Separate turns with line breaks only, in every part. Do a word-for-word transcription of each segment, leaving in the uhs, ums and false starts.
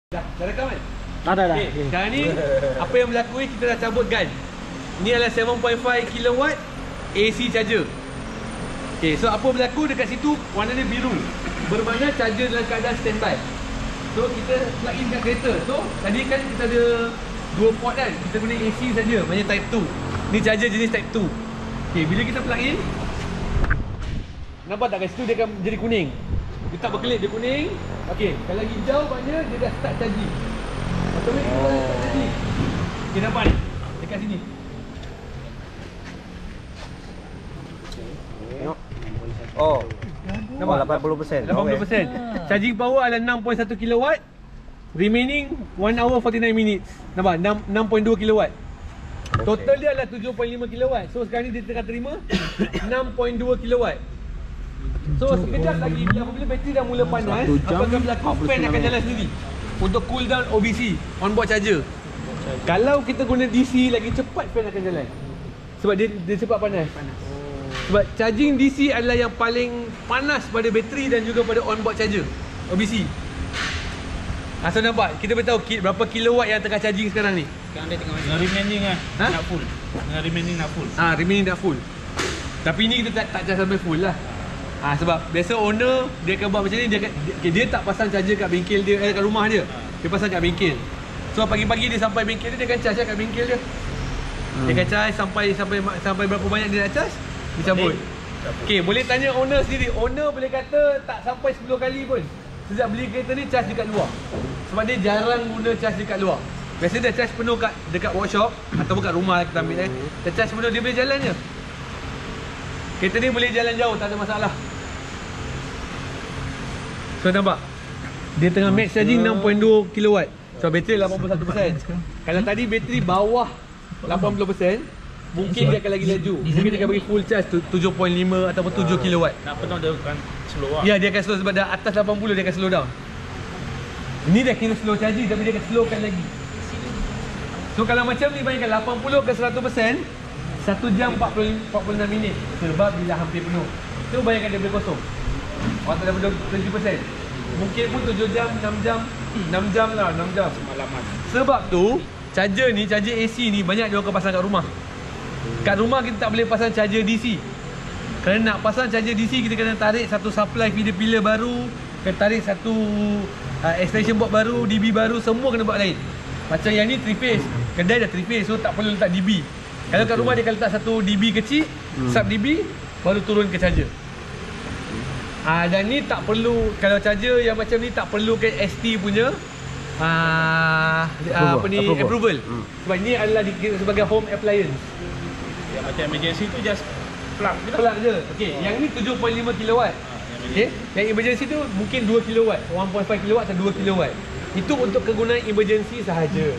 Dah, dah rekam kan?
Ada dah.
Okay, okay. Sekarang ni apa yang berlaku ni, kita dah cabut gun. Ni adalah seven point five kilowatt A C charger. Okay, so apa berlaku dekat situ, warna dia biru, bermakna charger dalam keadaan standby. So kita plug in kat kereta. So tadi kan kita ada dua port kan, kita guna A C saja, maknanya type two. Ni charger jenis type two. Okay, bila kita plug in, nampak tak kat situ dia akan jadi kuning. Dia tak berkelip, dia kuning. Okey, kalau hijau maknanya dia dah start charging. Automatik oh. Dia start charging. Okey, nampak ni? Dekat sini.
Tengok. Oh. Nampak? lapan puluh peratus.
lapan puluh peratus. Okay. Charging power adalah enam point satu kilowatt. Remaining one hour forty-nine minutes. Nampak? enam point dua kilowatt. Total dia adalah tujuh point lima kilowatt. So sekarang ni dia tengah terima enam point dua kilowatt. So sekejap lagi apabila bateri dah mula panas, apa akan berlaku, fan akan jalan sendiri untuk cool down O B C, onboard charger. Kalau kita guna D C, lagi cepat fan akan jalan. Sebab dia, dia cepat panas. Sebab charging D C adalah yang paling panas pada bateri dan juga pada onboard charger O B C. Asal nampak, kita beritahu berapa kilowatt yang tengah charging sekarang ni.
Sekarang dia tengah dengan remaining lah, ha? Nak full. Dengan remaining nak full.
Ah, remaining nak full. Tapi ni kita tak tak charge sampai full lah. Ah, sebab biasa owner dia akan buat macam ni, dia akan, dia, dia tak pasang charger kat bengkel dia, eh, kat rumah dia. Dia pasang kat bengkel. So pagi-pagi dia sampai bengkel dia, dia akan charge kat bengkel dia. Hmm. Dia akan charge sampai sampai sampai berapa banyak dia nak charge, dia cabut. Okey, boleh tanya owner sendiri. Owner boleh kata tak sampai sepuluh kali pun sejak beli kereta ni charge dekat luar. Sebab dia jarang guna charge dekat luar. Biasa dia charge penuh kat dekat workshop ataupun kat rumah kita ambil eh. Dia charge penuh, dia boleh jalan je. Kereta ni boleh jalan jauh, tak ada masalah. So nampak? Dia tengah max charging enam point dua kilowatt. So bateri lapan puluh satu peratus. Kalau tadi bateri bawah lapan puluh peratus, mungkin dia akan lagi laju. Mungkin dia akan bagi full charge tujuh point lima ataupun tujuh kilowatt.
Nak penuh dia akan slow lah.
Ya, dia akan slow sebab dah atas lapan puluh, dia akan slow down. Ini dah kira slow charging tapi dia akan slowkan lagi. So kalau macam ni, bayangkan lapan puluh ke seratus peratus, satu jam empat puluh enam minit. Sebab bila hampir penuh. So bayangkan dia boleh kosong. Waktu dah dua puluh peratus. Mungkin pun tujuh jam, enam jam. enam jam lah, enam jam
Semalaman.
Sebab tu charger ni, charger A C ni banyak dia orang pasang kat rumah. Kat rumah kita tak boleh pasang charger D C. Kerana nak pasang charger D C, kita kena tarik satu supply feeder pillar baru, kena tarik satu uh, extension board baru, D B baru, semua kena buat lain. Macam yang ni three phase, kedai dah three phase, so tak perlu letak D B. Kalau kat rumah dia akan letak satu D B kecil, hmm. sub D B, baru turun ke charger. Ah, dan ni tak perlu, kalau charger yang macam ni tak perlu ke S T punya ah, uh, apa ni, approval, approval. Hmm. Sebab ni adalah dikira sebagai home appliance.
Yang macam emergency tu just plug je.
Plug je. Okey, yang ni tujuh point lima kilowatt.
Ha,
okey, yang emergency tu mungkin dua kilowatt, one point five kilowatt atau dua kilowatt. Itu untuk kegunaan emergency sahaja.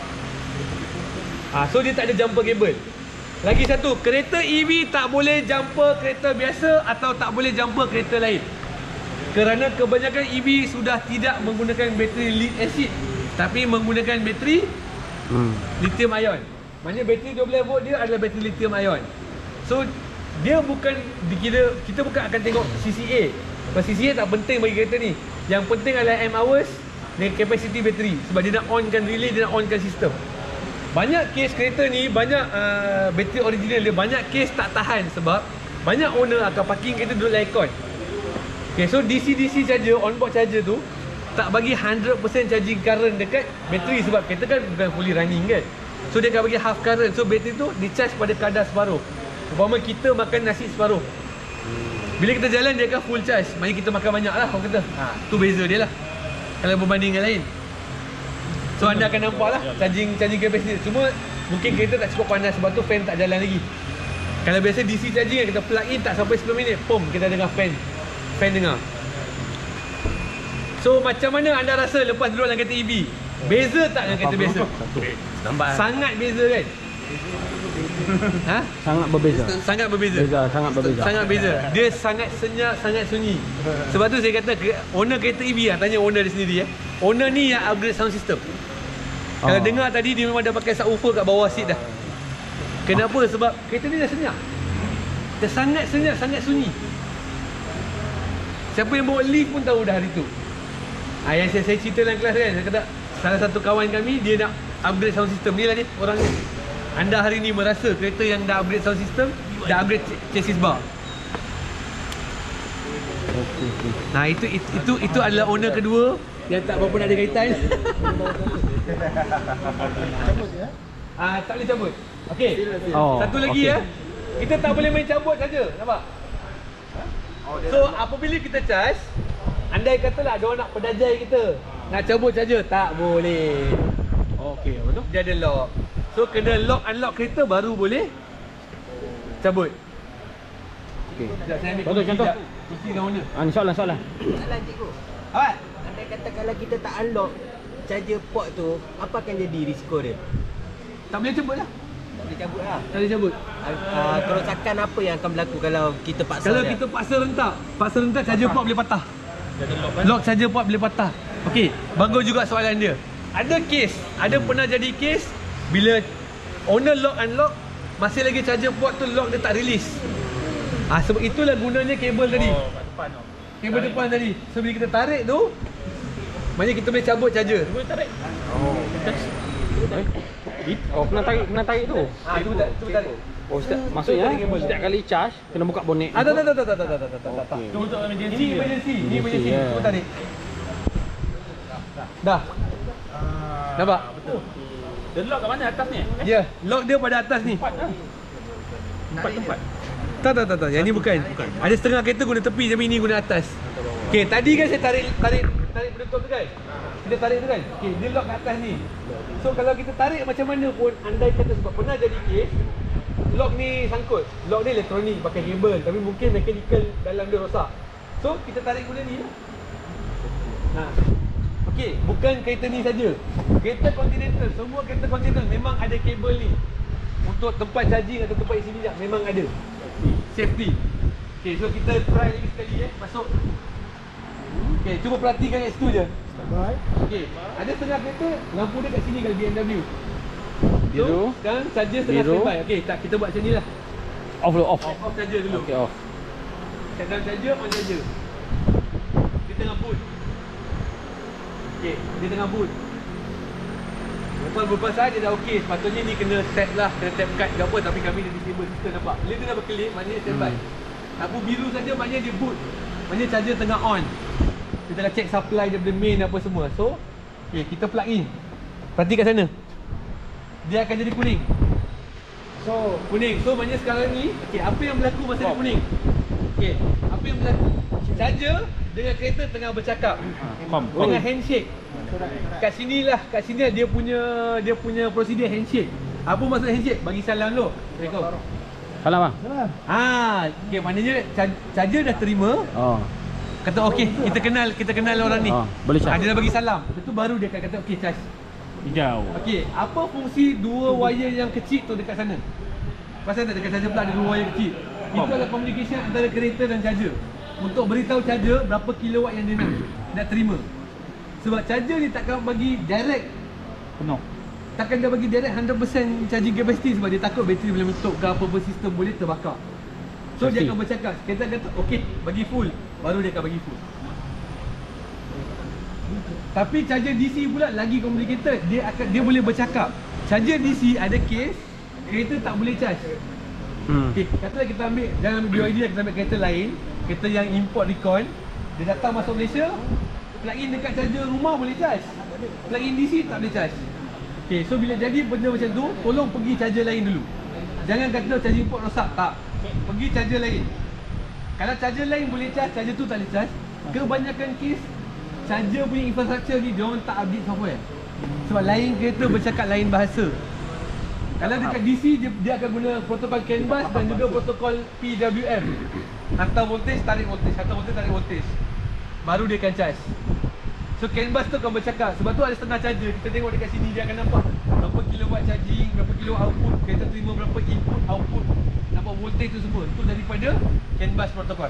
Ah, so dia tak ada jumper cable. Lagi satu, kereta E V tak boleh jumper kereta biasa atau tak boleh jumper kereta lain. Kerana kebanyakan E V sudah tidak menggunakan bateri lead acid, tapi menggunakan bateri hmm. lithium ion. Maknanya bateri dua belas volt dia adalah bateri lithium ion. So dia bukan dikira, kita bukan akan tengok C C A. Sebab C C A tak penting bagi kereta ni. Yang penting adalah M hours dan capacity bateri. Sebab dia nak onkan relay, dia nak onkan sistem. Banyak kes kereta ni, banyak uh, bateri original dia, banyak kes tak tahan sebab banyak owner akan parking kereta duduk dalam aircon. Okay, so D C D C charger, onboard charger tu tak bagi one hundred percent charging current dekat bateri sebab kereta kan bukan fully running kan. So dia akan bagi half current, so bateri tu di charge pada kadar separuh. Umpama kita makan nasi separuh, bila kita jalan dia akan full charge. Maksudnya kita makan banyak lah orang kata. Ha, tu beza dia lah kalau berbanding dengan lain. So anda akan nampak lah charging, charging capacity. Cuma mungkin kereta tak cukup panas sebab tu fan tak jalan lagi. Kalau biasa D C charging kita plug in tak sampai sepuluh minit, pom kita dengar fan. Fan dengar. So macam mana anda rasa lepas duduk dalam kereta E V? Beza tak dengan kereta biasa?
Nampak
sangat beza kan? Ha?
Sangat berbeza.
Sangat berbeza.
Beza, sangat berbeza.
Sangat beza. Dia sangat senyap, sangat sunyi. Sebab tu saya kata owner kereta E V lah, tanya owner dia sendiri eh. Owner ni yang upgrade sound system. Oh. Kalau dengar tadi dia memang dah pakai subwoofer kat bawah seat dah. Kenapa? Sebab kereta ni dah senyap. Dia sangat senyap, sangat sunyi. Siapa yang bawa lift pun tahu dah hari tu. Ah, yang saya, saya cerita dalam kelas kan, saya kata salah satu kawan kami dia nak upgrade sound system. Ni lah dia orang ni. Anda hari ni merasa kereta yang dah upgrade sound system, dah upgrade chassis bar.
Okey, okey.
Nah itu itu itu, itu adalah owner kedua yang tak berapa nak ada kaitan.
Cabut ya?
Ah, tak boleh cabut. Okey.
Oh,
Satu lagi
okey.
ya. Kita tak boleh main cabut saja, nampak? So apabila kita charge, andai katalah ada orang nak pedajai kita, nak cabut saja, tak boleh.
Okey, apa tu?
Dia ada lock. So kena lock unlock kereta baru boleh cabut.
Okey.
Sekejap saya ambil
Contoh,
kunci
contoh.
sekejap. Kunci dengan owner.
Ah, ni soalan soalan.
Salah cikgu.
Awak?
Andai kata kalau kita tak unlock charger port tu, apa akan jadi risiko dia?
Tak boleh cabut lah.
Tak boleh cabut lah.
Tak boleh cabut.
Uh, kerosakan apa yang akan berlaku kalau kita paksa
Kalau
dia?
kita paksa rentak, paksa rentak charger port boleh patah.
Jadi lock kan?
Lock charger port boleh patah. Okey, bagus juga soalan dia. Ada kes, ada pernah jadi kes bila owner lock unlock, masih lagi charger port tu lock dia tak release. Ah, sebab itulah gunanya kabel tadi.
Oh, kat depan tu.
Kabel depan tadi. So bila kita tarik tu, maknanya kita boleh cabut charger.
Boleh tarik.
Oh. Oh, kena tarik, kena tarik tu.
Ah, tu tak, tu tarik.
Oh, setiap, maksudnya setiap kali charge kena buka bonet.
Ah, tak tak tak tak tak tak tak tak tak. tak.
Itu untuk emergency.
Ini
je.
emergency, ini
Emergency,
emergency.
ya.
Cuba tarik. Dah.
Ah,
Nampak?
betul. Dia lock kat mana atas ni? Eh,
Ya, lock dia pada atas ni.
tempat lah. Tempat tempat.
Tak tak tak tak. Yang ni bukan. bukan. Ada setengah kereta guna tepi, tapi ini guna atas. Okey, tadi kan saya tarik tarik tarik penutup tu kan. Kita tarik tu kan. Okey, dia lock kat atas ni. So kalau kita tarik macam mana pun, andai kata sebab pernah jadi kes, lock ni sangkut. Lock ni elektronik pakai kabel, tapi mungkin mechanical dalam dia rosak. So kita tarik guna ni. Ha. Okey, bukan kereta ni saja. Kereta Continental, semua kereta Continental memang ada kabel ni. Untuk tempat charging atau tempat isi minyak memang ada. Safety. Okey, so kita try lagi sekali eh, masuk. Okey, cuba perhatikan kat situ je.
Baik.
Okey, ada setengah kereta lampu dia kat sini kalau B M W.
Biru.
So, sekarang charger setengah
Biru.
standby. Okey, tak kita buat macam ni lah.
Off dulu, off.
Off, off charger dulu.
Okey, off.
Set down charger, on charger. Dia tengah boot. Okey, dia tengah boot. Lepas beberapa saat dia dah okey. Sepatutnya ni kena tap lah, kena tap card ke apa, tapi kami dah disable. Kita nampak. Bila dia dah berkelip, maknanya standby.
Hmm.
Lampu biru saja maknanya dia boot. Maknanya charger tengah on. Kita dah check supply daripada main apa semua. So, okey, kita plug in. Perhati kat sana. Dia akan jadi kuning. So, kuning. So, maknanya sekarang ni, okey, apa yang berlaku masa dia kuning? Okey, apa yang berlaku? Charger dengan kereta tengah bercakap.
Kom.
Dengan handshake. Kat sinilah, kat sini dia punya dia punya prosedur handshake. Apa maksud handshake? Bagi salam dulu. Assalamualaikum.
Salam bang.
Salam.
Ah, okey, maknanya char- charger dah terima.
Oh.
Kata okey, kita kenal kita kenal orang ni.
Ah, boleh charge.
Ah, dia dah bagi salam. Lepas tu baru dia akan kata okey charge.
Hijau.
Okey, apa fungsi dua wire yang kecil tu dekat sana? Pasal tak dekat charger plug ada dua wire kecil. Itu adalah communication antara kereta dan charger. Untuk beritahu charger berapa kilowatt yang dia nak nak terima. Sebab charger ni takkan bagi direct,
Penuh.
takkan dia bagi direct one hundred percent charging capacity sebab dia takut bateri boleh meletup ke apa-apa sistem boleh terbakar. So dia
Pasti.
akan bercakap. Kita kata okey, bagi full, baru dia akan bagi full. Tapi charger D C pula lagi complicated. Dia akan dia boleh bercakap. Charger D C ada case kereta tak boleh charge.
Hmm.
Okey, katalah kita ambil, jangan ambil B Y D lah, kita ambil kereta lain, kereta yang import Recon, dia datang masuk Malaysia, plug in dekat charger rumah boleh charge. Plug in D C tak boleh charge. Okey, so bila jadi benda macam tu, tolong pergi charger lain dulu. Jangan kata charger import rosak, tak. Pergi charger lain. Kalau charger lain boleh charge, charger tu tak boleh charge. Kebanyakan kes charger punya infrastructure ni dia orang tak update software. Sebab lain kereta bercakap lain bahasa. Kalau dekat D C dia, dia akan guna protokol CAN bus dan juga protokol P W M. Hantar voltage, tarik voltage, hantar voltage, tarik voltage. Baru dia akan charge. So CAN bus tu akan bercakap. Sebab tu ada setengah charger. Kita tengok dekat sini dia akan nampak berapa kilowatt charging, berapa kilowatt output, kereta terima berapa input, output, nampak voltage tu semua. Itu daripada CAN bus protokol.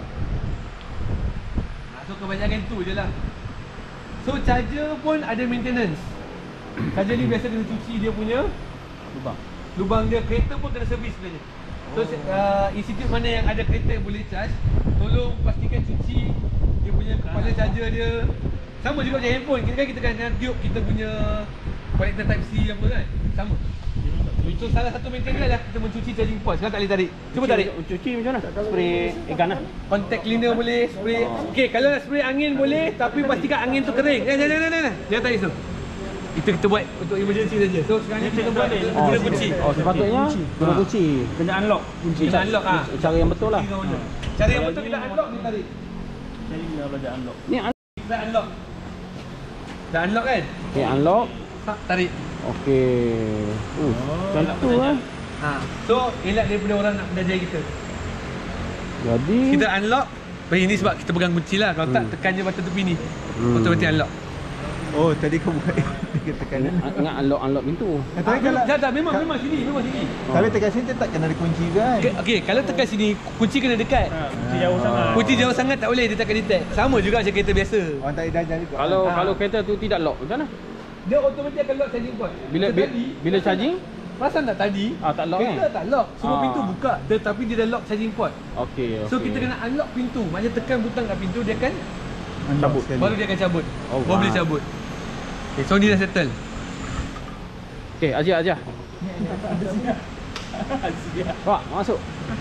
So kebanyakan tu je lah. So charger pun ada maintenance. Charger ni biasa kena cuci dia punya
Lubang.
lubang dia, kereta pun kena servis sebenarnya. So uh, institut mana yang ada kereta yang boleh charge, tolong pastikan cuci dia punya kepala charger dia. Sama juga macam handphone. Kita kan kita kan tiup kita punya connector type C apa kan. Sama. Itu salah satu maintenance lah kita mencuci charging port. Sekarang tak boleh tarik. Cuba tarik.
Cuci macam mana? Spray ikan lah.
Contact cleaner boleh, spray. Okey, kalau nak spray angin boleh, tapi pastikan angin tu kering. Eh, jangan jangan jangan. Jangan tarik tu. Itu kita buat untuk emergency saja. So sekarang ni kita buat guna kunci.
Oh, sepatutnya guna kunci.
Kena unlock kunci.
Kita unlock ah.
Cara yang betul lah.
Cara yang betul kita unlock ni tarik.
Cari dia belajar unlock.
Ni un-
Dah unlock. Dah unlock kan?
okay, unlock.
Tak tarik.
Okey. Uh, cantik lah.
Ha. So elak daripada orang nak belajar kita.
Jadi
Kita unlock. Baik ini sebab kita pegang kunci lah. Kalau tak
Hmm.
tekan je button tepi ni.
Hmm.
Automatic unlock.
Oh, tadi kau buat dia tekan.
ingat unlock unlock pintu.
Eh, tapi kalau
Tak tak memang memang sini, memang sini.
tapi tekan sini tak kena ada kunci kan?
Okey, okay, kalau tekan sini kunci kena dekat.
Ha, kunci jauh sangat.
Kunci jauh sangat tak boleh dia takkan detect. Sama juga macam kereta biasa.
Orang tak ada ajar juga.
Kalau
Ah.
kalau kereta tu tidak lock macam mana?
Dia automatik akan lock charging port.
Bila
So,
bila,
tadi,
bila charging?
perasan tak tadi?
Ah, tak lock
Kereta
kan?
tak lock. Semua
Ah.
pintu buka. Tetapi dia dah lock charging port.
Okey, okey.
So kita kena unlock pintu. Macam tekan butang kat pintu dia akan
Cabut sekali.
baru dia akan cabut.
Oh,
Baru boleh
wow.
cabut. Okay, so ni dah settle.
Okey, Azia Azia. Wah, masuk.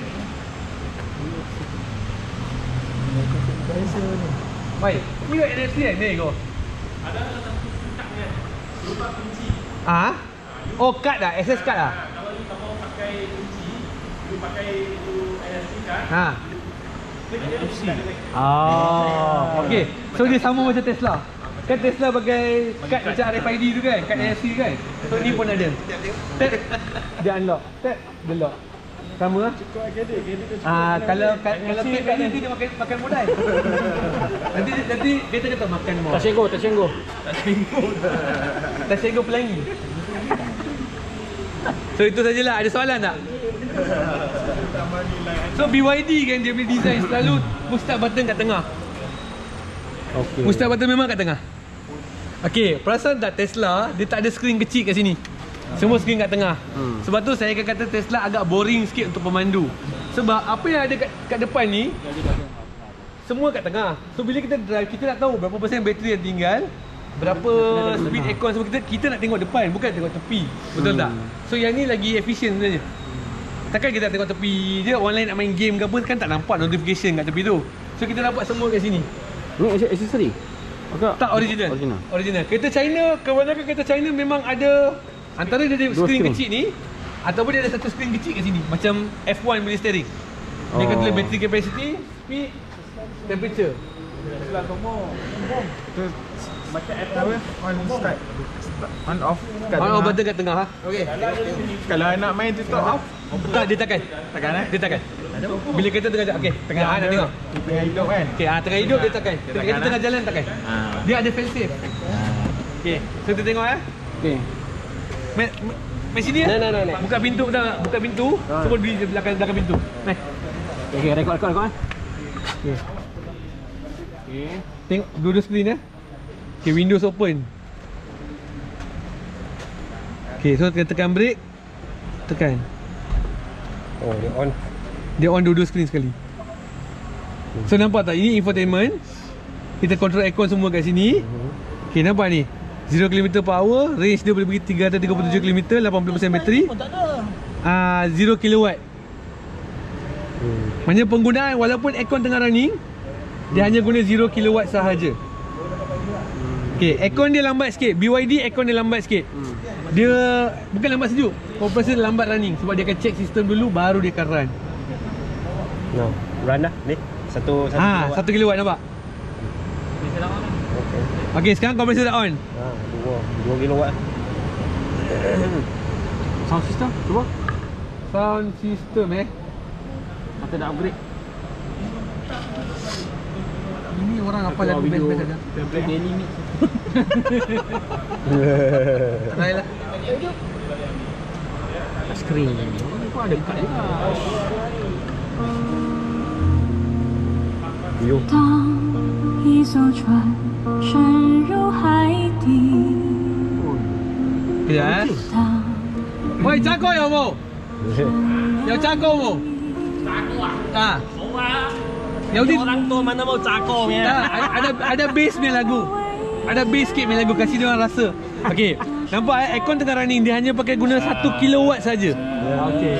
Baik. Ni kat N F C kan? Ni kau. Ada lupa kunci. Ah? Oh, kad dah. Access card dah.
Kalau you tak mau pakai kunci, you pakai itu N F C kan?
Ha.
N F C.
Oh, okey. So dia sama macam Tesla. Kan Tesla pakai kad macam R F I D tu kan, kad N F C kan. So ni pun ada. Tap, dia unlock. Tap, dia lock. Sama lah. Ah, kalau kad, kalau tap kat nanti dia makan makan modal. nanti nanti kita kata makan more.
Tasenggo, tasenggo.
Tak sego pelangi. So itu sajalah. Ada soalan tak? So B Y D kan dia punya design selalu push start button kat tengah.
Okey.
Push start button memang kat tengah. Okey, perasan tak Tesla dia tak ada skrin kecil kat sini. Semua skrin kat tengah.
Hmm.
Sebab tu saya akan kata Tesla agak boring sikit untuk pemandu. Sebab apa yang ada kat, kat depan ni semua kat tengah. So bila kita drive kita nak tahu berapa persen bateri yang tinggal, berapa speed aircon semua kita kita nak tengok depan bukan tengok tepi. Betul
Hmm.
tak? So yang ni lagi efisien sebenarnya. Takkan kita tengok tepi je, orang lain nak main game ke apa kan tak nampak notification kat tepi tu. So kita dapat semua kat sini.
Ni aksesori. Okey.
Tak original.
Original.
Original. Kereta China, kebanyakan kereta China memang ada antara dia ada
Dua
skrin
skrin.
kecil ni ataupun dia ada satu skrin kecil kat sini macam F one punya steering. Dia
Oh.
akan tulis battery capacity, speed, temperature.
Macam apa? On start. On off kat
On
tengah.
off button kat tengah ha. Okey.
Kalau nak main tutup off,
Tak dia takkan.
tekan eh.
Dia takkan. Bila kereta tengah jalan, okey, tengah ha, nak tengok.
Tengah hidup kan.
Okey, ah tengah hidup dia takkan.
Dia
Kereta
takkan,
tengah jalan takkan.
Ha.
Dia ada fail safe. Okey, so kita tengok eh.
Okey.
Mai mai sini eh.
Nah, nah, nah, nah.
Buka pintu dah, buka pintu. Semua berdiri di belakang belakang pintu. Mai.
Okey, rekod rekod rekod eh.
Okey.
Okey.
Tengok dua-dua skrin eh. Okay, Windows open. Okay, so kita tekan brake. Tekan.
Oh, dia on.
Dia on dua-dua skrin sekali. So nampak tak? Ini infotainment. Kita control aircon semua kat sini. Okay, nampak ni? zero kilometer per hour. Range dia boleh pergi tiga ratus tiga puluh tujuh kilometer. lapan puluh peratus bateri. Ah, zero kilowatt. Maknanya penggunaan walaupun aircon tengah running, dia hanya guna zero kilowatt sahaja. Okay, aircon dia lambat sikit. B Y D aircon dia lambat sikit. Dia bukan lambat sejuk. Kompresor dia lambat running sebab dia akan check sistem dulu baru dia akan run.
No. Run dah ni. Satu satu
Ha, satu kilowatt nampak?
Okey.
Okay, sekarang kompresor dah on.
Ha, dua dua kilowatt.
Sound system, cuba. Sound system eh.
Kata nak upgrade.
Ini orang apa lagu best-best saja.
Daily mix.
Try lah.
Screen. Kau ada kat juga. 有。
当一艘船沉入海底，
Kejap eh.
当
Woi, jago ya mo? Yang jago mo?
Jago ah.
Ah.
Mau ah.
Yang ni
Orang tua mana mau jago
tak,
ya?
ada ada ada bass punya lagu. ada bass sikit main lagu, kasih dia orang rasa. Okey, nampak eh, aircon tengah running, dia hanya pakai guna satu kilowatt saja. Okey.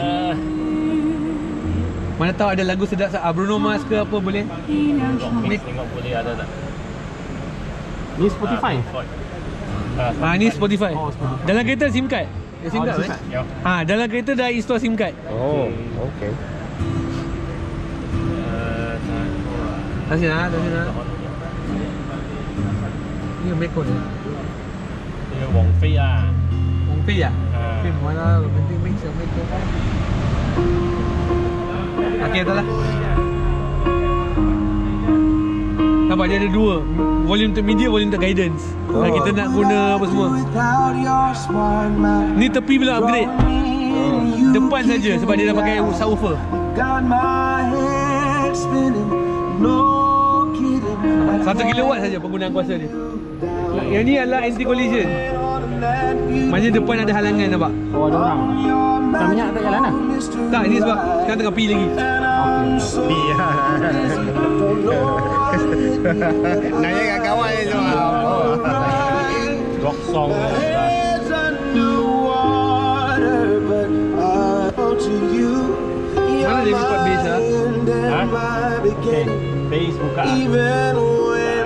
Mana tahu ada lagu sedap ah, Bruno Mars ke apa boleh? Ni
Tengok boleh ada tak?
Ni Spotify.
ah ni Spotify.
Oh, Spotify.
Dalam kereta SIM card. Ya, SIM card.
SIM
eh?
card.
Ya.
Ah, dalam kereta dah install SIM card.
Oh, okey.
Tak sini ah, tak sini ah. Ni Mekon ni.
Ini Wong Fei ah.
Wong Fei ah.
Ah.
Film mana romantic mix sama itu. Okey, dah lah. Nampak dia ada dua, volume untuk media, volume untuk guidance. Oh. Nah, kita nak guna apa semua. Ni tepi pula upgrade. Oh. Depan saja sebab dia dah pakai subwoofer. Satu kilowatt saja penggunaan kuasa dia. Yang ni adalah anti collision. Maksudnya depan ada halangan, nampak?
Oh, ada orang. Tak minyak tak jalan lah?
Tak, ni sebab sekarang tengah pi lagi.
Pi lah. Nanya kat kawan ni tu.
Rock song.
Mana dia buka bass ah?
Ha? Okay. Bass buka.